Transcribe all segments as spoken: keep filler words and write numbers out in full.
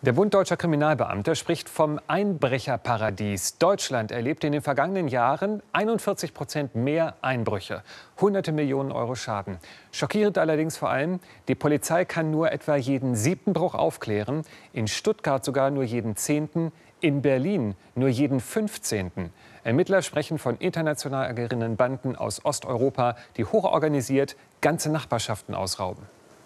Der Bund Deutscher Kriminalbeamter spricht vom Einbrecherparadies. Deutschland erlebte in den vergangenen Jahren einundvierzig Prozent mehr Einbrüche. Hunderte Millionen Euro Schaden. Schockierend allerdings vor allem, die Polizei kann nur etwa jeden siebten Bruch aufklären, in Stuttgart sogar nur jeden zehnten, in Berlin nur jeden fünfzehnten. Ermittler sprechen von international agierenden Banden aus Osteuropa, die hochorganisiert ganze Nachbarschaften ausrauben.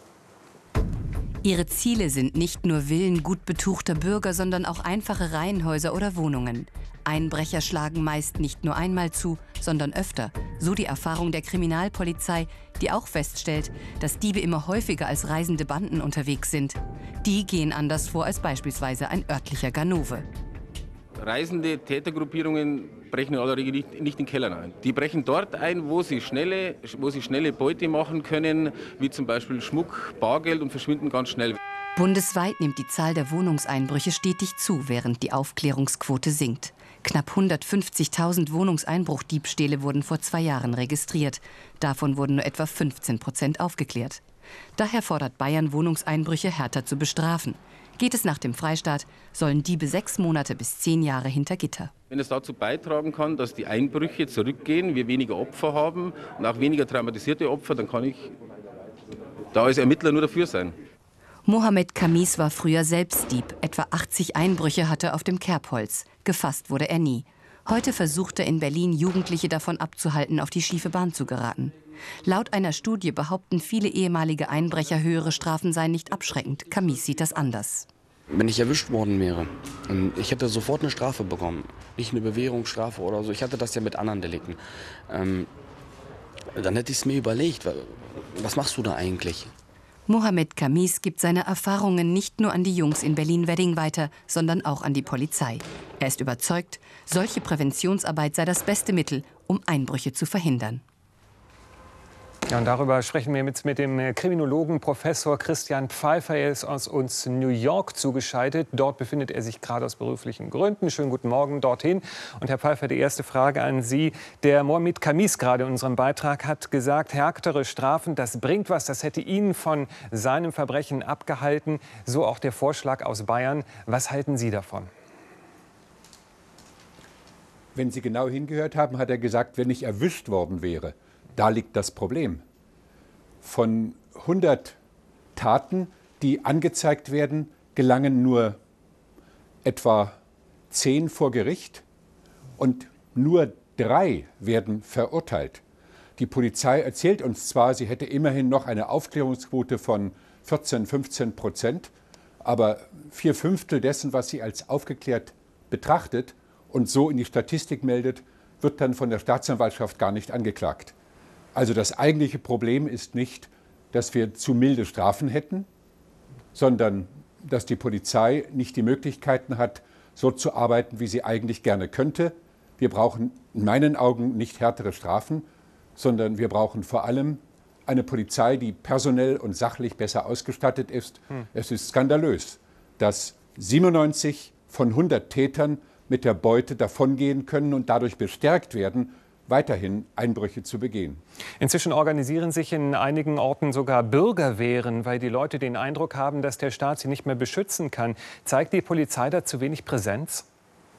Ihre Ziele sind nicht nur Villen gut betuchter Bürger, sondern auch einfache Reihenhäuser oder Wohnungen. Einbrecher schlagen meist nicht nur einmal zu, sondern öfter. So die Erfahrung der Kriminalpolizei, die auch feststellt, dass Diebe immer häufiger als reisende Banden unterwegs sind. Die gehen anders vor als beispielsweise ein örtlicher Ganove. Reisende Tätergruppierungen brechen in aller Regel nicht, nicht in Kellern ein. Die brechen dort ein, wo sie, schnelle, wo sie schnelle Beute machen können, wie zum Beispiel Schmuck, Bargeld, und verschwinden ganz schnell. Bundesweit nimmt die Zahl der Wohnungseinbrüche stetig zu, während die Aufklärungsquote sinkt. Knapp hundertfünfzigtausend Wohnungseinbruchdiebstähle wurden vor zwei Jahren registriert. Davon wurden nur etwa fünfzehn Prozent aufgeklärt. Daher fordert Bayern, Wohnungseinbrüche härter zu bestrafen. Geht es nach dem Freistaat, sollen Diebe sechs Monate bis zehn Jahre hinter Gitter. Wenn es dazu beitragen kann, dass die Einbrüche zurückgehen, wir weniger Opfer haben und auch weniger traumatisierte Opfer, dann kann ich da als Ermittler nur dafür sein. Mohamed Kamis war früher selbst Dieb. Etwa achtzig Einbrüche hatte er auf dem Kerbholz. Gefasst wurde er nie. Heute versucht er in Berlin, Jugendliche davon abzuhalten, auf die schiefe Bahn zu geraten. Laut einer Studie behaupten viele ehemalige Einbrecher, höhere Strafen seien nicht abschreckend. Kamis sieht das anders. Wenn ich erwischt worden wäre, ich hätte sofort eine Strafe bekommen. Nicht eine Bewährungsstrafe oder so. Ich hatte das ja mit anderen Delikten. Ähm, dann hätte ich es mir überlegt, was machst du da eigentlich? Mohamed Kamis gibt seine Erfahrungen nicht nur an die Jungs in Berlin-Wedding weiter, sondern auch an die Polizei. Er ist überzeugt, solche Präventionsarbeit sei das beste Mittel, um Einbrüche zu verhindern. Ja, und darüber sprechen wir jetzt mit dem Kriminologen Professor Christian Pfeiffer. Er ist aus uns New York zugeschaltet. Dort befindet er sich gerade aus beruflichen Gründen. Schönen guten Morgen dorthin. Und Herr Pfeiffer, die erste Frage an Sie. Der Mohamed Kamis gerade in unserem Beitrag hat gesagt, härtere Strafen, das bringt was. Das hätte ihn von seinem Verbrechen abgehalten. So auch der Vorschlag aus Bayern. Was halten Sie davon? Wenn Sie genau hingehört haben, hat er gesagt, wenn ich erwischt worden wäre. Da liegt das Problem. Von hundert Taten, die angezeigt werden, gelangen nur etwa zehn vor Gericht und nur drei werden verurteilt. Die Polizei erzählt uns zwar, sie hätte immerhin noch eine Aufklärungsquote von vierzehn, fünfzehn Prozent, aber vier Fünftel dessen, was sie als aufgeklärt betrachtet und so in die Statistik meldet, wird dann von der Staatsanwaltschaft gar nicht angeklagt. Also das eigentliche Problem ist nicht, dass wir zu milde Strafen hätten, sondern dass die Polizei nicht die Möglichkeiten hat, so zu arbeiten, wie sie eigentlich gerne könnte. Wir brauchen in meinen Augen nicht härtere Strafen, sondern wir brauchen vor allem eine Polizei, die personell und sachlich besser ausgestattet ist. Hm. Es ist skandalös, dass siebenundneunzig von hundert Tätern mit der Beute davongehen können und dadurch bestärkt werden, weiterhin Einbrüche zu begehen. Inzwischen organisieren sich in einigen Orten sogar Bürgerwehren, weil die Leute den Eindruck haben, dass der Staat sie nicht mehr beschützen kann. Zeigt die Polizei da zu wenig Präsenz?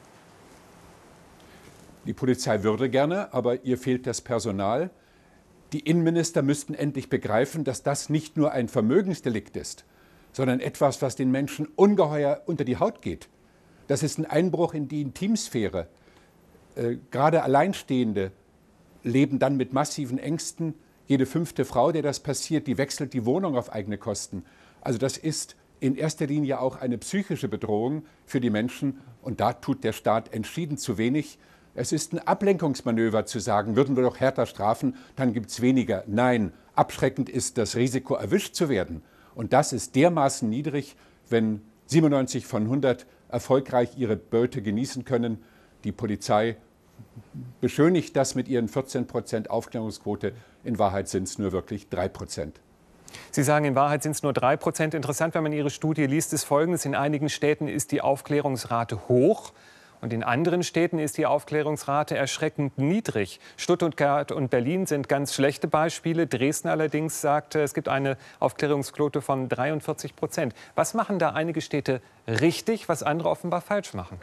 Die Polizei würde gerne, aber ihr fehlt das Personal. Die Innenminister müssten endlich begreifen, dass das nicht nur ein Vermögensdelikt ist, sondern etwas, was den Menschen ungeheuer unter die Haut geht. Das ist ein Einbruch in die Intimsphäre. Äh, gerade Alleinstehende leben dann mit massiven Ängsten. Jede fünfte Frau, der das passiert, die wechselt die Wohnung auf eigene Kosten. Also das ist in erster Linie auch eine psychische Bedrohung für die Menschen. Und da tut der Staat entschieden zu wenig. Es ist ein Ablenkungsmanöver zu sagen, würden wir doch härter strafen, dann gibt es weniger. Nein, abschreckend ist das Risiko, erwischt zu werden. Und das ist dermaßen niedrig, wenn siebenundneunzig von hundert erfolgreich ihre Beute genießen können. Die Polizei beschönigt das mit ihren vierzehn Prozent Aufklärungsquote. In Wahrheit sind es nur wirklich drei Prozent. Sie sagen, in Wahrheit sind es nur drei Prozent. Interessant, wenn man Ihre Studie liest, ist Folgendes. In einigen Städten ist die Aufklärungsrate hoch Und in anderen Städten ist die Aufklärungsrate erschreckend niedrig. Stuttgart und Berlin sind ganz schlechte Beispiele. Dresden allerdings sagt, es gibt eine Aufklärungsquote von dreiundvierzig Prozent. Was machen da einige Städte richtig, was andere offenbar falsch machen?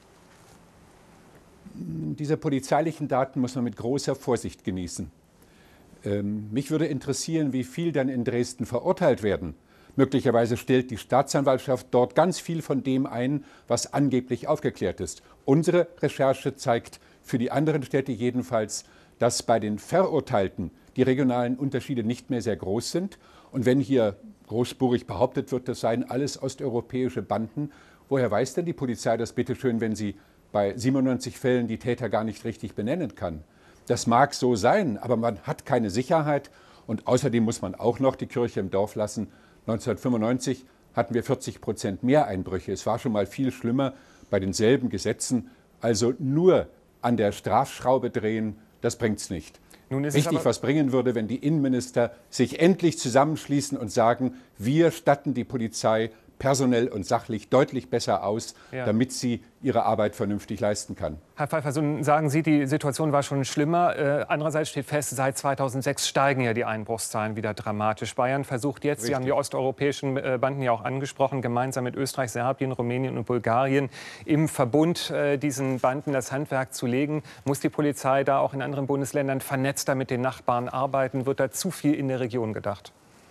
Diese polizeilichen Daten muss man mit großer Vorsicht genießen. Ähm, mich würde interessieren, wie viel dann in Dresden verurteilt werden. Möglicherweise stellt die Staatsanwaltschaft dort ganz viel von dem ein, was angeblich aufgeklärt ist. Unsere Recherche zeigt für die anderen Städte jedenfalls, dass bei den Verurteilten die regionalen Unterschiede nicht mehr sehr groß sind. Und wenn hier großspurig behauptet wird, das seien alles osteuropäische Banden, woher weiß denn die Polizei das bitteschön, wenn sie bei siebenundneunzig Fällen die Täter gar nicht richtig benennen kann? Das mag so sein, aber man hat keine Sicherheit. Und außerdem muss man auch noch die Kirche im Dorf lassen. neunzehnhundertfünfundneunzig hatten wir vierzig Prozent mehr Einbrüche. Es war schon mal viel schlimmer bei denselben Gesetzen. Also nur an der Strafschraube drehen, das bringt's nicht. Nun ist Richtig, was bringen würde, wenn die Innenminister sich endlich zusammenschließen und sagen, wir statten die Polizei personell und sachlich deutlich besser aus, ja, damit sie ihre Arbeit vernünftig leisten kann. Herr Pfeiffer, so sagen Sie, die Situation war schon schlimmer. Äh, andererseits steht fest, seit zweitausendsechs steigen ja die Einbruchszahlen wieder dramatisch. Bayern versucht jetzt, Richtig. Sie haben die osteuropäischen äh, Banden ja auch angesprochen, gemeinsam mit Österreich, Serbien, Rumänien und Bulgarien im Verbund äh, diesen Banden das Handwerk zu legen. Muss die Polizei da auch in anderen Bundesländern vernetzter mit den Nachbarn arbeiten? Wird da zu viel in der Region gedacht?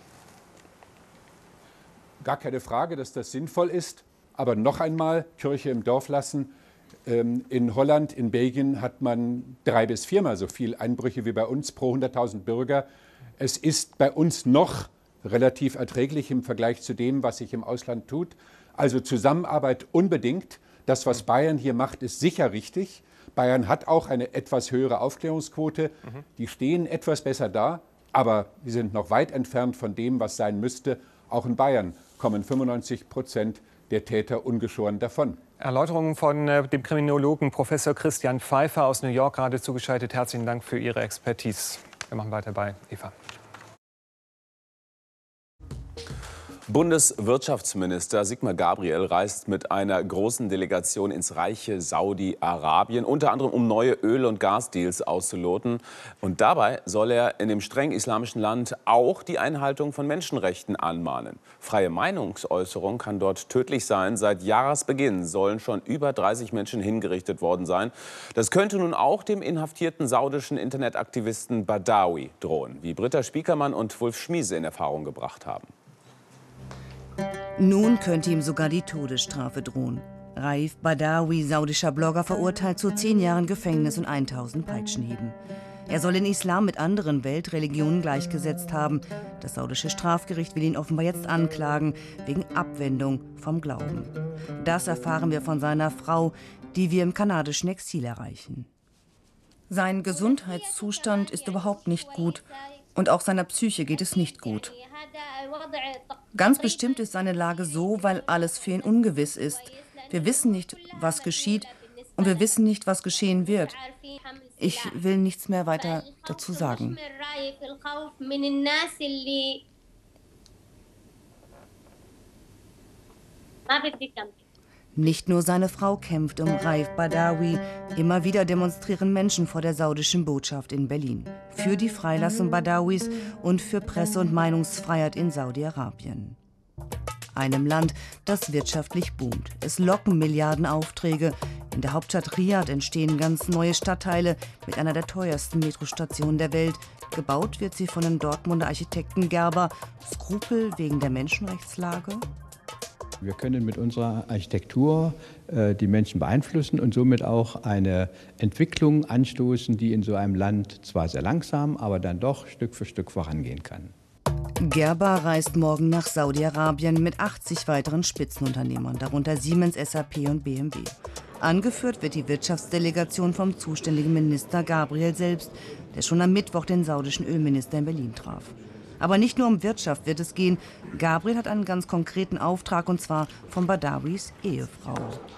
Gar keine Frage, dass das sinnvoll ist. Aber noch einmal, Kirche im Dorf lassen. In Holland, in Belgien hat man drei- bis viermal so viel Einbrüche wie bei uns pro hunderttausend Bürger. Es ist bei uns noch relativ erträglich im Vergleich zu dem, was sich im Ausland tut. Also Zusammenarbeit unbedingt. Das, was Bayern hier macht, ist sicher richtig. Bayern hat auch eine etwas höhere Aufklärungsquote. Mhm. Die stehen etwas besser da, aber sie sind noch weit entfernt von dem, was sein müsste. Auch in Bayern kommen fünfundneunzig Prozent der Täter ungeschoren davon. Erläuterungen von äh, dem Kriminologen Professor Christian Pfeiffer aus New York gerade zugeschaltet. Herzlichen Dank für Ihre Expertise. Wir machen weiter bei Eva. Bundeswirtschaftsminister Sigmar Gabriel reist mit einer großen Delegation ins reiche Saudi-Arabien, unter anderem um neue Öl- und Gasdeals auszuloten. Und dabei soll er in dem streng islamischen Land auch die Einhaltung von Menschenrechten anmahnen. Freie Meinungsäußerung kann dort tödlich sein. Seit Jahresbeginn sollen schon über dreißig Menschen hingerichtet worden sein. Das könnte nun auch dem inhaftierten saudischen Internetaktivisten Badawi drohen, wie Britta Spiekermann und Wulf Schmiese in Erfahrung gebracht haben. Nun könnte ihm sogar die Todesstrafe drohen. Raif Badawi, saudischer Blogger, verurteilt zu zehn Jahren Gefängnis und tausend Peitschenhieben. Er soll den Islam mit anderen Weltreligionen gleichgesetzt haben. Das saudische Strafgericht will ihn offenbar jetzt anklagen, wegen Abwendung vom Glauben. Das erfahren wir von seiner Frau, die wir im kanadischen Exil erreichen. Sein Gesundheitszustand ist überhaupt nicht gut. Und auch seiner Psyche geht es nicht gut. Ganz bestimmt ist seine Lage so, weil alles für ihn ungewiss ist. Wir wissen nicht, was geschieht, und wir wissen nicht, was geschehen wird. Ich will nichts mehr weiter dazu sagen. Nicht nur seine Frau kämpft um Raif Badawi. Immer wieder demonstrieren Menschen vor der saudischen Botschaft in Berlin. Für die Freilassung Badawis und für Presse- und Meinungsfreiheit in Saudi-Arabien. Einem Land, das wirtschaftlich boomt. Es locken Milliarden Aufträge. In der Hauptstadt Riad entstehen ganz neue Stadtteile mit einer der teuersten Metrostationen der Welt. Gebaut wird sie von dem Dortmunder Architekten Gerber. Skrupel wegen der Menschenrechtslage? Wir können mit unserer Architektur äh, die Menschen beeinflussen und somit auch eine Entwicklung anstoßen, die in so einem Land zwar sehr langsam, aber dann doch Stück für Stück vorangehen kann. Gerber reist morgen nach Saudi-Arabien mit achtzig weiteren Spitzenunternehmern, darunter Siemens, S A P und B M W. Angeführt wird die Wirtschaftsdelegation vom zuständigen Minister Gabriel selbst, der schon am Mittwoch den saudischen Ölminister in Berlin traf. Aber nicht nur um Wirtschaft wird es gehen. Gabriel hat einen ganz konkreten Auftrag, und zwar von Badawis Ehefrau.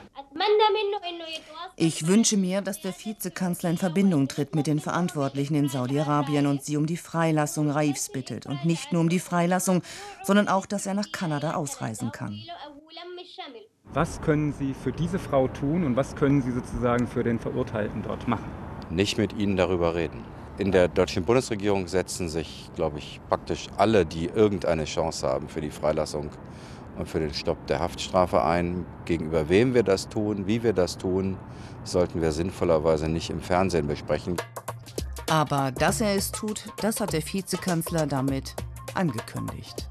Ich wünsche mir, dass der Vizekanzler in Verbindung tritt mit den Verantwortlichen in Saudi-Arabien und sie um die Freilassung Raifs bittet. Und nicht nur um die Freilassung, sondern auch, dass er nach Kanada ausreisen kann. Was können Sie für diese Frau tun und was können Sie sozusagen für den Verurteilten dort machen? Nicht mit ihnen darüber reden. In der deutschen Bundesregierung setzen sich, glaube ich, praktisch alle, die irgendeine Chance haben für die Freilassung und für den Stopp der Haftstrafe ein. Gegenüber wem wir das tun, wie wir das tun, sollten wir sinnvollerweise nicht im Fernsehen besprechen. Aber dass er es tut, das hat der Vizekanzler damit angekündigt.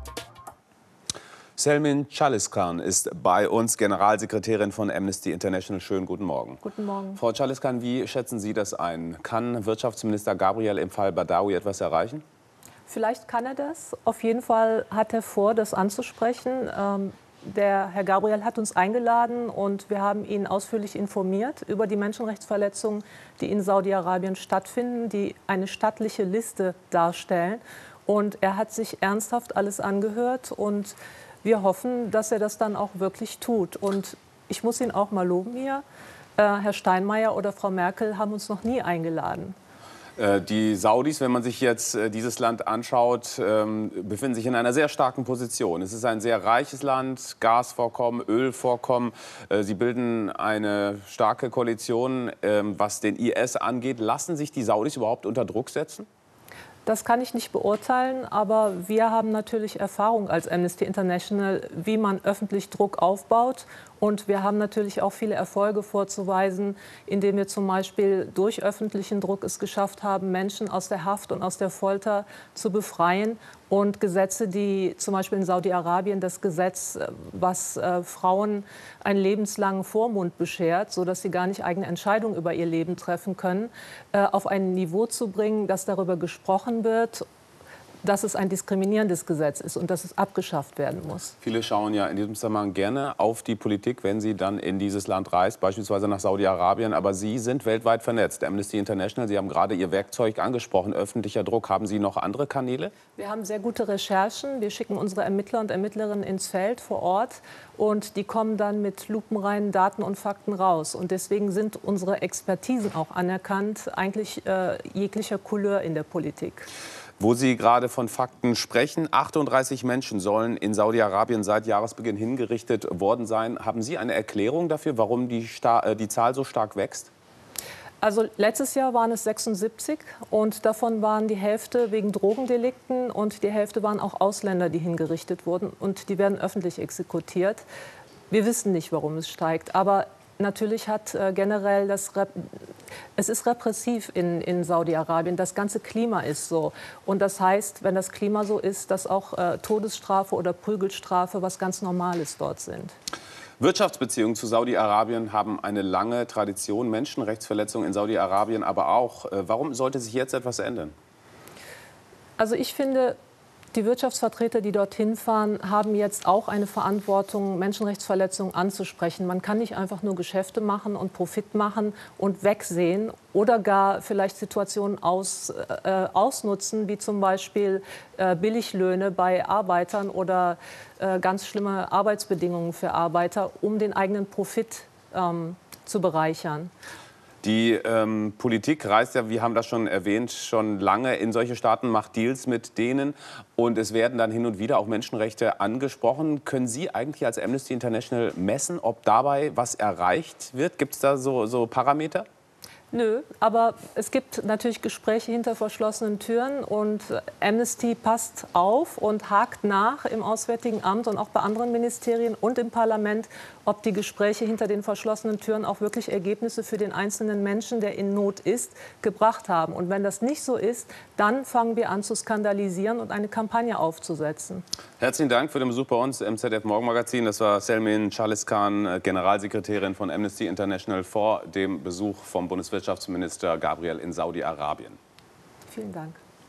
Selmin Caliskan ist bei uns, Generalsekretärin von Amnesty International. Schönen guten Morgen. Guten Morgen. Frau Caliskan, wie schätzen Sie das ein? Kann Wirtschaftsminister Gabriel im Fall Badawi etwas erreichen? Vielleicht kann er das. Auf jeden Fall hat er vor, das anzusprechen. Ähm, der Herr Gabriel hat uns eingeladen und wir haben ihn ausführlich informiert über die Menschenrechtsverletzungen, die in Saudi-Arabien stattfinden, die eine stattliche Liste darstellen. Und er hat sich ernsthaft alles angehört und wir hoffen, dass er das dann auch wirklich tut. Und ich muss ihn auch mal loben hier. Äh, Herr Steinmeier oder Frau Merkel haben uns noch nie eingeladen. Die Saudis, wenn man sich jetzt dieses Land anschaut, befinden sich in einer sehr starken Position. Es ist ein sehr reiches Land, Gasvorkommen, Ölvorkommen. Sie bilden eine starke Koalition, was den I S angeht. Lassen sich die Saudis überhaupt unter Druck setzen? Das kann ich nicht beurteilen, aber wir haben natürlich Erfahrung als Amnesty International, wie man öffentlich Druck aufbaut. Und wir haben natürlich auch viele Erfolge vorzuweisen, indem wir zum Beispiel durch öffentlichen Druck es geschafft haben, Menschen aus der Haft und aus der Folter zu befreien. Und Gesetze, die zum Beispiel in Saudi-Arabien das Gesetz, was äh, Frauen einen lebenslangen Vormund beschert, sodass sie gar nicht eigene Entscheidungen über ihr Leben treffen können, äh, auf ein Niveau zu bringen, dass darüber gesprochen wird, dass es ein diskriminierendes Gesetz ist und dass es abgeschafft werden muss. Viele schauen ja in diesem Zusammenhang gerne auf die Politik, wenn sie dann in dieses Land reist, beispielsweise nach Saudi-Arabien. Aber Sie sind weltweit vernetzt. Amnesty International, Sie haben gerade Ihr Werkzeug angesprochen, öffentlicher Druck. Haben Sie noch andere Kanäle? Wir haben sehr gute Recherchen. Wir schicken unsere Ermittler und Ermittlerinnen ins Feld vor Ort. Und die kommen dann mit lupenreinen Daten und Fakten raus. Und deswegen sind unsere Expertisen auch anerkannt, eigentlich äh, jeglicher Couleur in der Politik. Wo Sie gerade von Fakten sprechen, achtunddreißig Menschen sollen in Saudi-Arabien seit Jahresbeginn hingerichtet worden sein. Haben Sie eine Erklärung dafür, warum die, Sta- die Zahl so stark wächst? Also letztes Jahr waren es sechsundsiebzig und davon waren die Hälfte wegen Drogendelikten und die Hälfte waren auch Ausländer, die hingerichtet wurden und die werden öffentlich exekutiert. Wir wissen nicht, warum es steigt, aber natürlich hat äh, generell das, Rep es ist repressiv in, in Saudi-Arabien, das ganze Klima ist so. Und das heißt, wenn das Klima so ist, dass auch äh, Todesstrafe oder Prügelstrafe was ganz Normales dort sind. Wirtschaftsbeziehungen zu Saudi-Arabien haben eine lange Tradition, Menschenrechtsverletzungen in Saudi-Arabien aber auch. Äh, warum sollte sich jetzt etwas ändern? Also ich finde, die Wirtschaftsvertreter, die dorthin fahren, haben jetzt auch eine Verantwortung, Menschenrechtsverletzungen anzusprechen. Man kann nicht einfach nur Geschäfte machen und Profit machen und wegsehen oder gar vielleicht Situationen aus, äh, ausnutzen, wie zum Beispiel äh, Billiglöhne bei Arbeitern oder äh, ganz schlimme Arbeitsbedingungen für Arbeiter, um den eigenen Profit ähm, zu bereichern. Die ähm, Politik reist ja, wir haben das schon erwähnt, schon lange in solche Staaten, macht Deals mit denen und es werden dann hin und wieder auch Menschenrechte angesprochen. Können Sie eigentlich als Amnesty International messen, ob dabei was erreicht wird? Gibt es da so, so Parameter? Nö, aber es gibt natürlich Gespräche hinter verschlossenen Türen und Amnesty passt auf und hakt nach im Auswärtigen Amt und auch bei anderen Ministerien und im Parlament, ob die Gespräche hinter den verschlossenen Türen auch wirklich Ergebnisse für den einzelnen Menschen, der in Not ist, gebracht haben. Und wenn das nicht so ist, dann fangen wir an zu skandalisieren und eine Kampagne aufzusetzen. Herzlichen Dank für den Besuch bei uns im Z D F Morgenmagazin. Das war Selmin Caliskan, Generalsekretärin von Amnesty International, vor dem Besuch vom Bundeswirtschaftsminister Gabriel in Saudi-Arabien. Vielen Dank.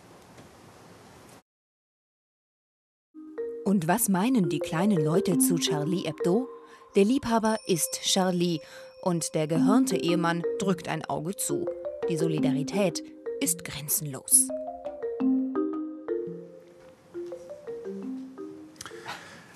Und was meinen die kleinen Leute zu Charlie Hebdo? Der Liebhaber ist Charlie und der gehörnte Ehemann drückt ein Auge zu. Die Solidarität ist grenzenlos.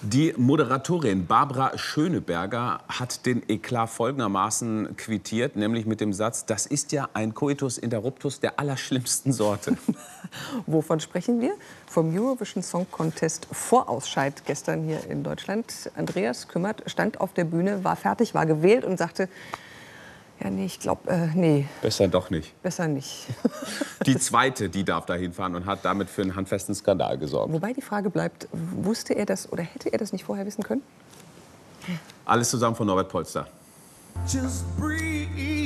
Die Moderatorin Barbara Schöneberger hat den Eklat folgendermaßen quittiert, nämlich mit dem Satz: Das ist ja ein Coitus interruptus der allerschlimmsten Sorte. Wovon sprechen wir? Vom Eurovision Song Contest Vorausscheid gestern hier in Deutschland. Andreas Kümmert stand auf der Bühne, war fertig, war gewählt und sagte: Ja, nee, ich glaube, äh, nee. Besser doch nicht. Besser nicht. Die zweite, die darf da hinfahren und hat damit für einen handfesten Skandal gesorgt. Wobei die Frage bleibt, wusste er das oder hätte er das nicht vorher wissen können? Alles zusammen von Norbert Polster. Just breathe.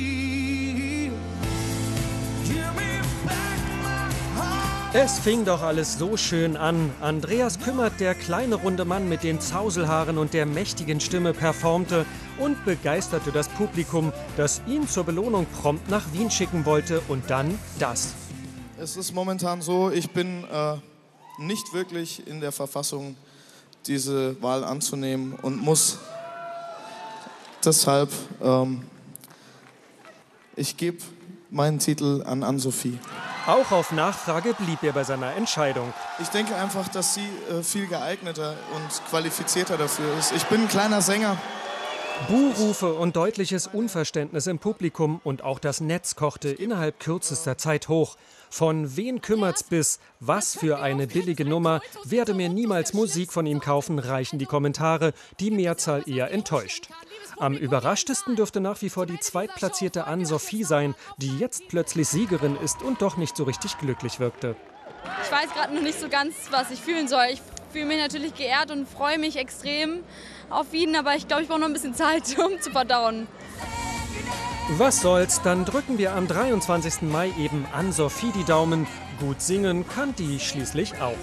Es fing doch alles so schön an. Andreas Kümmert, der kleine runde Mann mit den Zauselhaaren und der mächtigen Stimme, performte und begeisterte das Publikum, das ihn zur Belohnung prompt nach Wien schicken wollte. Und dann das. Es ist momentan so, ich bin äh, nicht wirklich in der Verfassung, diese Wahl anzunehmen und muss deshalb, ähm, ich gebe meinen Titel an Ann-Sophie. Auch auf Nachfrage blieb er bei seiner Entscheidung. Ich denke einfach, dass sie äh, viel geeigneter und qualifizierter dafür ist. Ich bin ein kleiner Sänger. Buhrufe und deutliches Unverständnis im Publikum und auch das Netz kochte innerhalb kürzester Zeit hoch. Von wen kümmert's bis was für eine billige Nummer, werde mir niemals Musik von ihm kaufen, reichen die Kommentare, die Mehrzahl eher enttäuscht. Am überraschtesten dürfte nach wie vor die zweitplatzierte Ann-Sophie sein, die jetzt plötzlich Siegerin ist und doch nicht so richtig glücklich wirkte. Ich weiß gerade noch nicht so ganz, was ich fühlen soll. Ich fühle mich natürlich geehrt und freue mich extrem auf Wien, aber ich glaube, ich brauche noch ein bisschen Zeit, um zu verdauen. Was soll's, dann drücken wir am dreiundzwanzigsten Mai eben Ann-Sophie die Daumen. Gut singen kann die schließlich auch.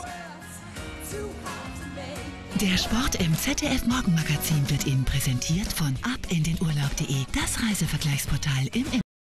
Der Sport im Z D F Morgenmagazin wird Ihnen präsentiert von ab in den Urlaub punkt de, das Reisevergleichsportal im